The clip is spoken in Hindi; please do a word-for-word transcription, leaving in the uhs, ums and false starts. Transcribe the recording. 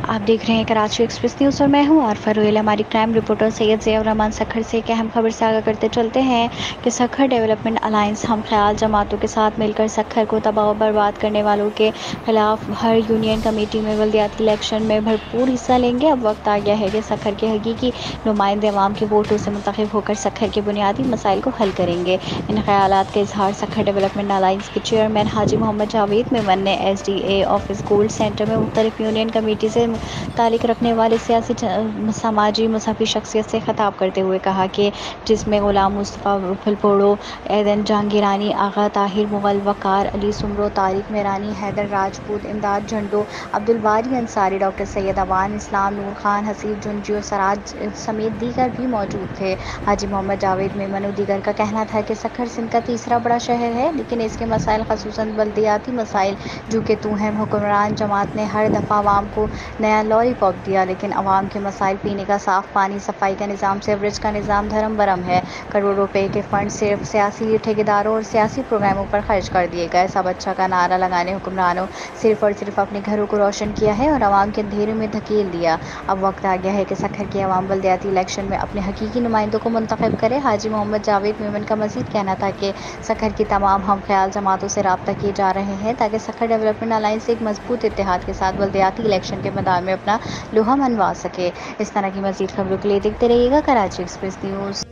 आप देख रहे हैं कराची एक्सप्रेस न्यूज़ और मैं हूं आरफा रोयल। हमारी क्राइम रिपोर्टर सैयद ज़िया रहमान सखर से एक अहम खबर से आगाह करते चलते हैं कि सखर डेवलपमेंट अलायंस हम ख्याल जमातों के साथ मिलकर सखर को तबाह बर्बाद करने वालों के खिलाफ हर यूनियन कमेटी में बल्दियाती इलेक्शन में भरपूर हिस्सा लेंगे। अब वक्त आ गया है कि सखर के हकीकी नुमाइंदे अवाम के वोटों से मुंतखब होकर सखर के बुनियादी मसाइल को हल करेंगे। इन ख्यालात का इजहार सखर डेवलपमेंट अलायंस के चेयरमैन हाजी मोहम्मद जावेद मेमन ने S D A office gold centre में मुख्तलिफ यूनियन कमेटी से ताल्लुक़ रखने वाले सियासी समाजी मुसफ़ी शख्सियत से खिताब करते हुए कहा कि जिसमें ग़ुलाम मुस्तफ़ा फुलपोड़ो, एदन जहांगीरानी, आगा ताहिर मुग़ल, वक़ार अली सुमरो, तारिक मेरानी, हैदर राजपूत, इमदाद झंडो, अब्दुल बारी अंसारी, डॉक्टर सैयद अवान इस्लाम, नूर खान, हसीब जुंजी और सराज समेत दीगर भी मौजूद थे। हाजी मोहम्मद जावेद मेमन और दीगर का कहना था कि सखर सिंध का तीसरा बड़ा शहर है, लेकिन इसके मसाइल खसूसन बल्दियाती मसाइल जो कि तू है हुक्मरान जमात ने हर दफ़ा आवाम को नया लॉलीपॉप दिया, लेकिन अवाम के मसाइल पीने का साफ़ पानी, सफाई का निज़ाम, सीवरेज का निज़ाम धर्म बरम है। करोड़ों रुपए के फंड सिर्फ सियासी ठेकेदारों और सियासी प्रोग्रामों पर खर्च कर दिए गए। सब अच्छा का नारा लगाने हुक्मरानों सिर्फ और सिर्फ अपने घरों को रोशन किया है और अवाम के अंधेरे में धकेल दिया। अब वक्त आ गया है कि सखर के अवाम बल्दियाती इलेक्शन में अपने हकीकी नुमाइंदों को मुंतखब करे। हाजी मोहम्मद जावेद मेमन का मजीद कहना था कि सखर की तमाम हम ख्याल जमातों से रब्ता किए जा रहे हैं ताकि सखर डेवलपमेंट अलायंस एक मजबूत इत्तेहाद के साथ बल्दियाती इलेक्शन के मैदान में अपना लोहा मनवा सके। इस तरह की मजीद खबरों के लिए देखते रहिएगा कराची एक्सप्रेस न्यूज़।